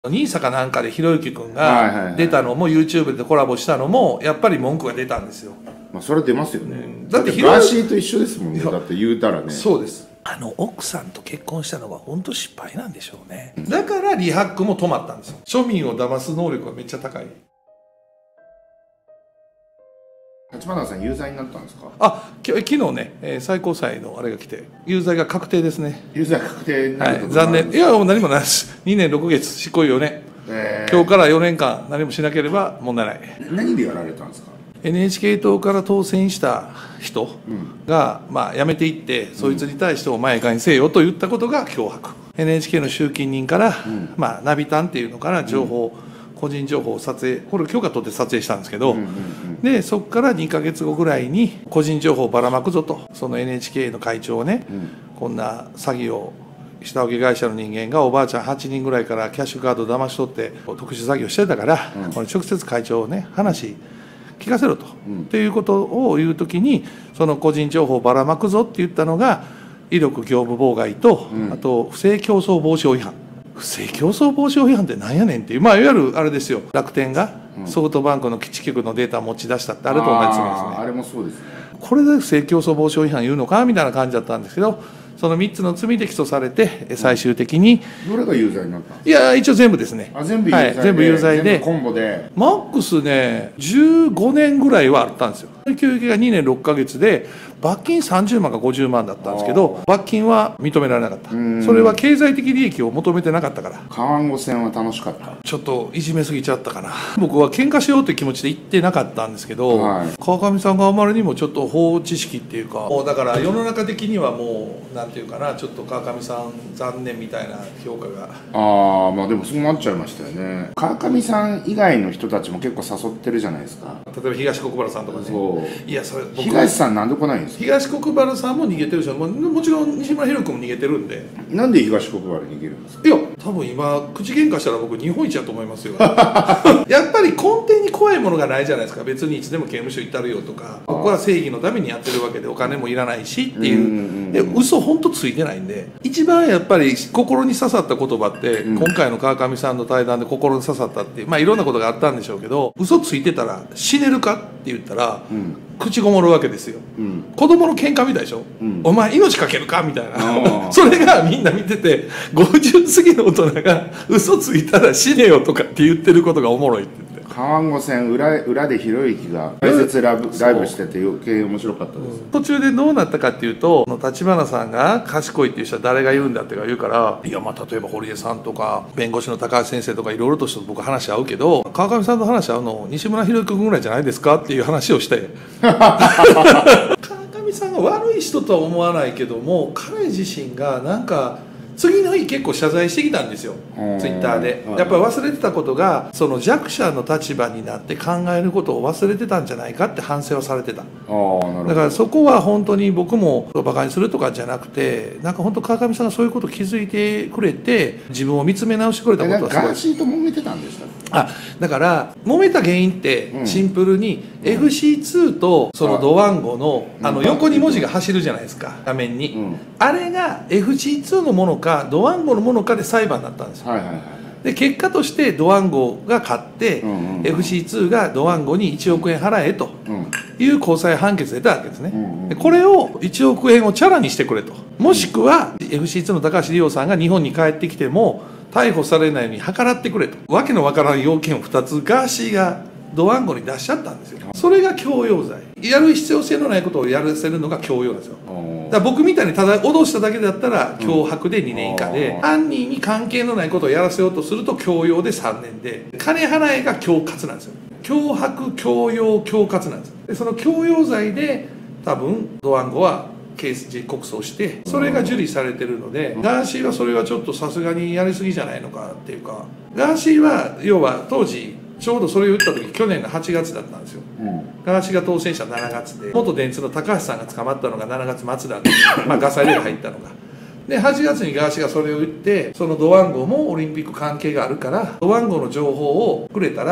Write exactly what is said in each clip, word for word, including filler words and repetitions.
ニーサかなんかでひろゆきくんが出たのも YouTube でコラボしたのもやっぱり文句が出たんですよ。 まあそれは出ますよね、うん、 だってガーシーと一緒ですもんね。だって言うたらね。 そうです。あの奥さんと結婚したのは本当失敗なんでしょうね、うん、だからリハックも止まったんですよ。庶民を騙す能力がめっちゃ高い。 立花さん有罪になったんですか？ あ、き昨日ね、えー、最高裁のあれが来て有罪が確定ですね。 有罪確定になる、 はい、残念。いやもう何もないです。にねんろっかげつ執行猶予ね、えー、今日からよねんかん何もしなければ問題ない。 何でやられたんですか？ エヌエイチケー 党から当選した人が、うん、まあ、辞めていってそいつに対してお前いかにせよと言ったことが脅迫、うん、エヌエイチケー の集金人から、うん、まあ、ナビタンっていうのから情報、うん個人情報を撮影、これ許可取って撮影したんですけど、でそこからにかげつごぐらいに個人情報をばらまくぞと、その エヌエイチケー の会長をね、うん、こんな詐欺を下請け会社の人間がおばあちゃんはちにんぐらいからキャッシュカードを騙し取って特殊詐欺をしてたから、うん、これ直接会長をね話聞かせろと、うん、っていうことを言うときにその個人情報をばらまくぞって言ったのが威力業務妨害と、うん、あと不正競争防止法違反。不正競争防止法違反ってなんやねんっていう、まあ、いわゆるあれですよ、楽天がソフトバンクの基地局のデータを持ち出したってあれと同じ罪ですね。 あれもそうですね。 これで不正競争防止法違反言うのかみたいな感じだったんですけど、そのみっつの罪で起訴されて最終的に、 どれが有罪になったんですか？ いや一応全部ですね。 あ全部有罪で、はい、 全部有罪でコンボでマックスねじゅうごねんぐらいはあったんですよ。求刑がにねんろっかげつで罰金さんじゅうまんかごじゅうまんだったんですけど、罰金は認められなかった。それは経済的利益を求めてなかったから。 川越線は楽しかった？ ちょっといじめすぎちゃったかな。僕は喧嘩しようという気持ちで言ってなかったんですけど、はい、川上さんがあまりにもちょっと法知識っていうか、もうだから世の中的にはもうなんていうかな、ちょっと川上さん残念みたいな評価が。 ああまあでもそうなっちゃいましたよね。川上さん以外の人たちも結構誘ってるじゃないですか。 例えば東国原さんとかね。 そういやそれ僕東さんなんで来ないんですか？東国原さんも逃げてるし、ももちろん西村博君も逃げてるんで。 なんで東国原逃げるんですか？ いや多分今口喧嘩したら僕日本一だと思いますよやっぱり根底に怖いものがないじゃないですか。別にいつでも刑務所行ったるよとか、僕は正義のためにやってるわけでお金もいらないしっていうで嘘本当ついてないんで、一番やっぱり心に刺さった言葉って、うん、今回の川上さんの対談で心に刺さったっていう、まあいろんなことがあったんでしょうけど、嘘ついてたら死ねるかって言ったら、うん口ごもるわけですよ、うん、子供の喧嘩みたいでしょ、うん、お前命かけるかみたいなそれがみんな見ててごじゅう過ぎの大人が嘘ついたら死ねよとかって言ってることがおもろいって言って、 川越線 裏, 裏でひろゆきが解説ライブしてて余計面白かったです、うん、 途中でどうなったかっていうと、立花さんが賢いっていう人は誰が言うんだって言うから、いやまあ例えば堀江さんとか弁護士の高橋先生とかいろいろとして僕話し合うけど、川上さんと話し合うの西村博之君ぐらいじゃないですかっていう話をして川上さんが悪い人とは思わないけども、彼自身がなんか次の日結構謝罪してきたんですよ、ツイッターで。やっぱり忘れてたことが、その弱者の立場になって考えることを忘れてたんじゃないかって反省をされてた。だからそこは本当に僕もバカにするとかじゃなくて、なんか本当川上さんがそういうことを気づいてくれて自分を見つめ直してくれたことはすごい。 ガーシーと揉めてたんですか？ あだから揉めた原因ってシンプルに エフシーツー とそのドワンゴのあの横に文字が走るじゃないですか、画面に、うん、あれが エフシーツー のものかドワンゴのものかで裁判になったんですよ、はいはいはい、で結果としてドワンゴが勝って、うんうんうん、エフシーツー がドワンゴにいちおくえん払えという高裁判決が出たわけですね、うんうん、でこれをいちおくえんをチャラにしてくれと、もしくは エフシーツー の高橋理央さんが日本に帰ってきても逮捕されないように計らってくれと、わけのわからん要件をふたつガーシーがドワンゴに出しちゃったんですよ。それが強要罪、やる必要性のないことをやらせるのが強要なんですよ。だから僕みたいにただ脅しただけだったら脅迫でにねん以下で、うん、犯人に関係のないことをやらせようとすると強要でさんねんで、金払えが恐喝なんですよ。脅迫強要恐喝なんですよ。でその強要罪で多分ドワンゴは刑事告訴してそれが受理されてるので、ガーシーはそれはちょっとさすがにやりすぎじゃないのかっていうか、ガーシーは要は当時ちょうどそれを言った時去年のはちがつだったんですよ、うん、ガーシーが当選したしちがつで、元電通の高橋さんが捕まったのがしちがつまつだったまあガサ入れが入ったのがではちがつにガーシーがそれを言って、そのドワンゴもオリンピック関係があるからドワンゴの情報をくれたら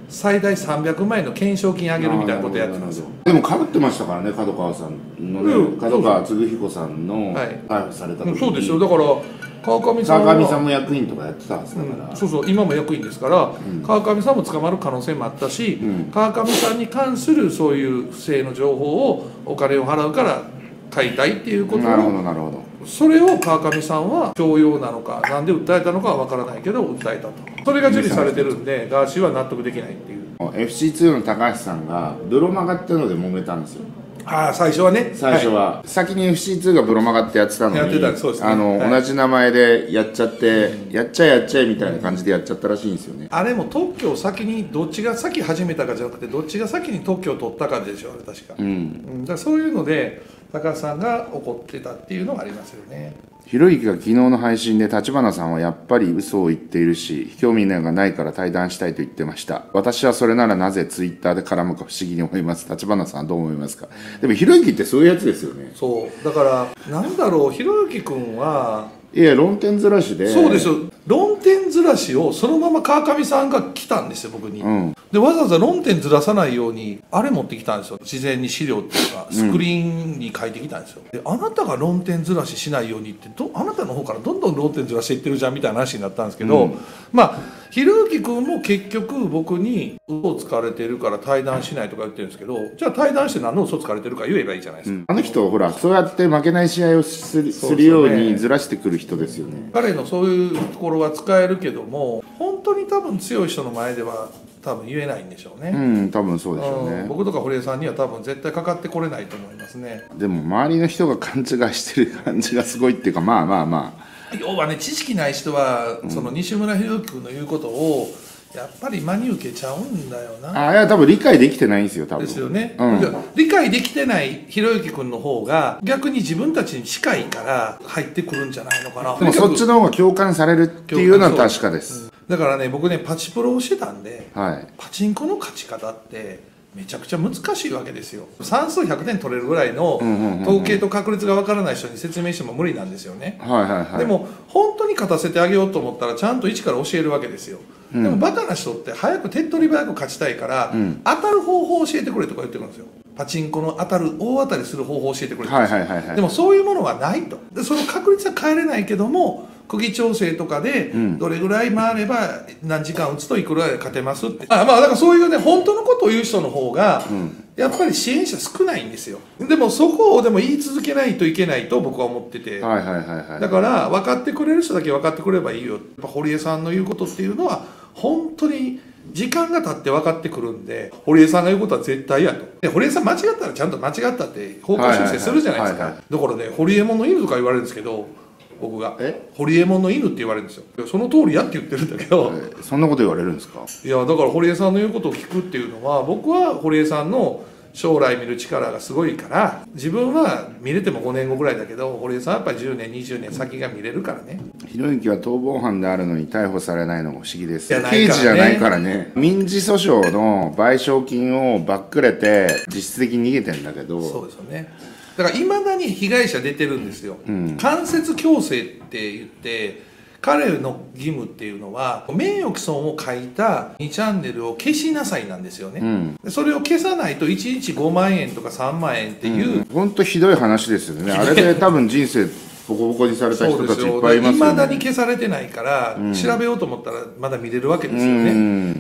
最大さんびゃくまんえんの懸賞金あげるみたいなことやってたんですよ。 でもかぶってましたからね、角川さんのね、うん、角川嗣彦さんの逮捕された時に、 そうですよ。だから川上さんは川上さんも役員とかやってたんですだから、 うん、そうそう今も役員ですから、うん、川上さんも捕まる可能性もあったし、うん、川上さんに関するそういう不正の情報をお金を払うから買いたいっていうことを、 なるほどなるほど、 それを川上さんは強要なのかなんで訴えたのかは分からないけど訴えたと、それが受理されてるんでガーシーは納得できないっていう。 エフシーツー の高橋さんがブロマガっていうので揉めたんですよ。 ああ最初はね、 最初は、はい、先に エフシーツー がブロマガってやってたのにやってた、そうですね、あの、はい、同じ名前でやっちゃって、うん、やっちゃえやっちゃえみたいな感じでやっちゃったらしいんですよね。 あれも特許を先にどっちが先始めたかじゃなくてどっちが先に特許を取ったかでしょあれ確か、うんうん、だからそういうので高橋さんが怒ってたっていうのがありますよね。 ひろゆきが昨日の配信で立花さんはやっぱり嘘を言っているし興味がないから対談したいと言ってました。私はそれならなぜツイッターで絡むか不思議に思います。立花さんはどう思いますか。でもひろゆきってそういうやつですよね。 そうだからなんだろう、ひろゆき君はいや論点ずらしで、 そうですよ、論点ずらしをそのまま川上さんが来たんですよ僕に、うん、でわざわざ論点ずらさないようにあれ持ってきたんですよ、事前に資料っていうかスクリーンに書いてきたんですよ、うん、であなたが論点ずらししないようにってどあなたの方からどんどん論点ずらしていってるじゃんみたいな話になったんですけど、うん、まあひろゆき君も結局僕に嘘をつかれてるから対談しないとか言ってるんですけど、じゃあ対談して何の嘘つかれてるか言えばいいじゃないですか、うん、 あの人ほらそうやって負けない試合をする、するようにずらしてくる人ですよね。 彼のそういうところは使えるけども本当に多分強い人の前では多分言えないんでしょうね。 うん多分そうでしょうね、 うん、僕とか堀江さんには多分絶対かかってこれないと思いますね。 でも周りの人が勘違いしてる感じがすごいっていうか、まあまあまあ要はね知識ない人は、うん、その西村博之君の言うことをやっぱり真に受けちゃうんだよな。 あいや多分理解できてないんですよ多分。 ですよね、 うん、 理解できてないひろゆき君の方が逆に自分たちに近いから入ってくるんじゃないのかな。 でもそっちの方が共感されるっていうのは確かです、うん、 だからね僕ねパチプロをしてたんで、 はい、 パチンコの勝ち方ってめちゃくちゃ難しいわけですよ。算数ひゃくてん取れるぐらいの統計と確率が分からない人に説明しても無理なんですよね、 はいはいはい、 でも本当に勝たせてあげようと思ったらちゃんと一から教えるわけですよ、うん、でもバカな人って早く手っ取り早く勝ちたいから、うん、当たる方法を教えてくれとか言ってくるんですよ。パチンコの当たる大当たりする方法を教えてくれとか、はいはいはいはい、でもそういうものはないと。でその確率は変えれないけども釘調整とかでどれぐらい回れば何時間打つといくらで勝てますって、あまあだからそういうね本当のことを言う人の方がやっぱり支援者少ないんですよ。でもそこをでも言い続けないといけないと僕は思ってて、 はいはいはいはい、 だから分かってくれる人だけ分かってくればいいよ。やっぱ堀江さんの言うことっていうのは本当に時間が経って分かってくるんで、堀江さんが言うことは絶対やと。で堀江さん間違ったらちゃんと間違ったって方向修正するじゃないですか。だからね堀江門の犬とか言われるんですけど僕が堀江門の犬って言われるんですよ。その通りやって言ってるんだけど、 えそんなこと言われるんですか。 いやだから堀江さんの言うことを聞くっていうのは僕は堀江さんの将来見る力がすごいから自分は見れてもごねんごぐらいだけど堀江さんはやっぱりじゅうねんにじゅうねん先が見れるからね。 ひろゆきは逃亡犯であるのに逮捕されないのが不思議です。刑事じゃないからね。民事訴訟の賠償金をばっくれて実質的に逃げてんだけど。 そうですよね。だからいまだに被害者出てるんですよ、うん、間接強制って言って彼の義務っていうのは名誉毀損を書いたにチャンネルを消しなさいなんですよね、うん、それを消さないといちにちごまんえんとかさんまんえんっていう、 本当、うん、ひどい話ですよね。あれで多分人生ボコボコにされた人たちいっぱいいますよね。 いまだに消されてないから、うん、調べようと思ったらまだ見れるわけですよね、うん、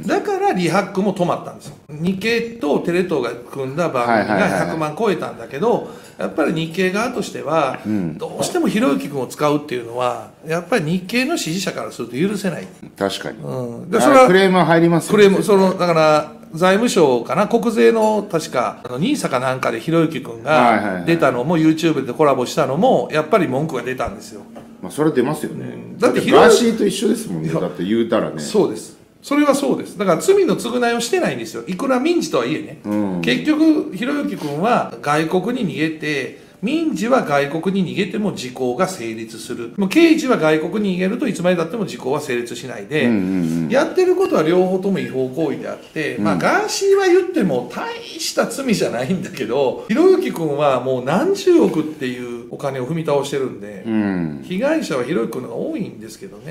だからリハックも止まったんですよ。日経とテレ東が組んだ番組がひゃくまん超えたんだけど、やっぱり日経側としては、うん、どうしてもひろゆき君を使うっていうのはやっぱり日経の支持者からすると許せない。 確かに、 うん、 でそれはクレームは入りますよね。 クレームそのだから財務省かな国税の確かあのニーサかなんかでひろゆき君が出たのも YouTube でコラボしたのもやっぱり文句が出たんですよ。 まあそれは出ますよね、うん、だってガーシーと一緒ですもんね。だって言うたらね。 そうです、それはそうです。だから罪の償いをしてないんですよ、いくら民事とはいえね、うん、結局ひろゆき君は外国に逃げて民事は外国に逃げても時効が成立する。もう刑事は外国に逃げるといつまでたっても時効は成立しないで、うんうんうん、やってることは両方とも違法行為であって、うん、まあガーシーは言っても大した罪じゃないんだけど、ひろゆき君はもう何十億っていうお金を踏み倒してるんで、うん、被害者はひろゆき君の方が多いんですけどね。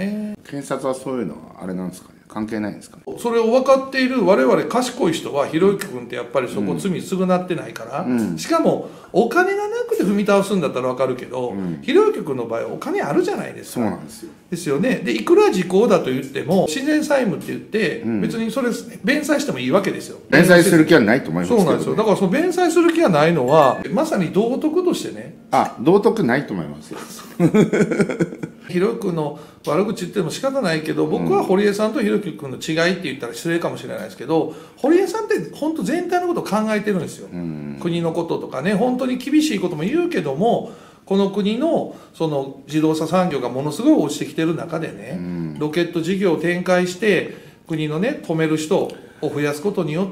検察はそういうのはあれなんですかね、関係ないんですかね。 それを分かっている我々賢い人は、ひろゆき君ってやっぱりそこ罪償ってないから、うん、しかもお金がなくて踏み倒すんだったら分かるけど、うん、ひろゆき君の場合はお金あるじゃないですか。 そうなんですよ。 ですよね。でいくら時効だと言っても自然債務って言って、うん、別にそれ弁済してもいいわけですよ。 弁済する気はないと思いますけど、ね、 そうなんですよ。だからその弁済する気がないのはまさに道徳としてね。 あ、道徳ないと思いますよ。 ひろゆき君の悪口言っても仕方ないけど、僕は堀江さんとひろゆき君の違いって言ったら失礼かもしれないですけど、堀江さんって本当全体のことを考えてるんですよ、うん、国のこととかね。本当に厳しいことも言うけども、この国のその自動車産業がものすごい落ちてきてる中でね、うん、ロケット事業を展開して国のね止める人を増やすことによって、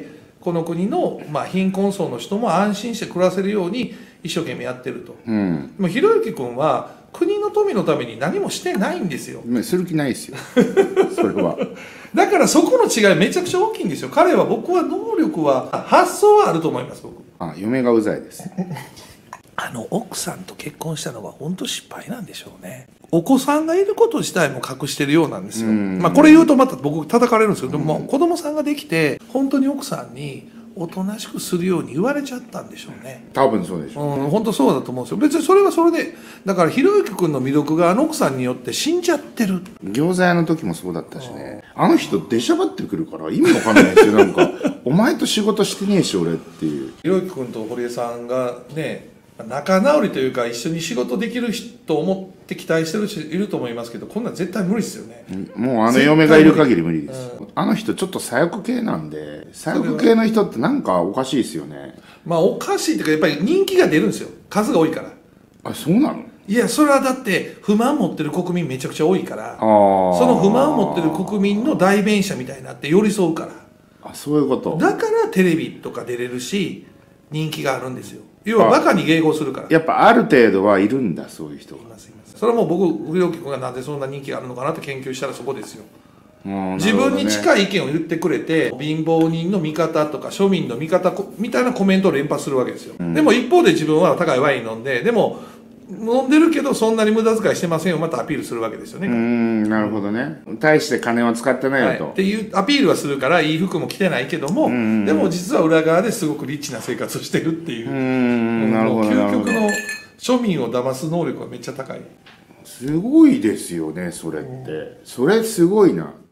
この国のまあ貧困層の人も安心して暮らせるように一生懸命やってると。うん、でもひろゆき君は国の富のために何もしてないんですよ。 する気ないですよそれは。 だからそこの違いめちゃくちゃ大きいんですよ。彼は、僕は能力は発想はあると思います。僕あ、嫁がうざいですあの奥さんと結婚したのは本当失敗なんでしょうね。お子さんがいること自体も隠してるようなんですよ。まあこれ言うとまた僕叩かれるんですけど、でも子供さんができて本当に奥さんにおとなしくするように言われちゃったんでしょうね。 多分そうでしょう、 うん、本当そうだと思うんですよ。別にそれはそれで、だからひろゆき君の魅力があの奥さんによって死んじゃってる。 餃子屋の時もそうだったしね。あの人出しゃばってくるから意味わかんないですよ。なんかお前と仕事してねえし俺っていう。 ひろゆき君と堀江さんがね、仲直りというか一緒に仕事できると思って期待してる人いると思いますけど、こんなん絶対無理ですよね。 もうあの嫁がいる限り無理です、うん、あの人ちょっと左翼系なんで、左翼系の人ってなんかおかしいですよね。 まあおかしいっていうか、やっぱり人気が出るんですよ、数が多いから。 あ、そうなの？ いや、それはだって不満持ってる国民めちゃくちゃ多いから、その不満を持ってる国民の代弁者みたいになって寄り添うから。 あ、そういうこと。 だからテレビとか出れるし人気があるんですよ。要はバカに迎合するから。 やっぱある程度はいるんだ、そういう人が。 それはもう僕、ひろゆき君がなぜそんな人気があるのかなって研究したらそこですよ。ね、自分に近い意見を言ってくれて、貧乏人の味方とか庶民の味方みたいなコメントを連発するわけですよ、うん、でも一方で自分は高いワイン飲んで、でも飲んでるけどそんなに無駄遣いしてませんよ、またアピールするわけですよね。 うーん、なるほどね。大して金は使ってないよと、 はい、っていうアピールはするから、いい服も着てないけども、でも実は裏側ですごくリッチな生活をしてるっていう、うーん、なるほど、究極の庶民を騙す能力はめっちゃ高い。 すごいですよね、それって。それすごいな。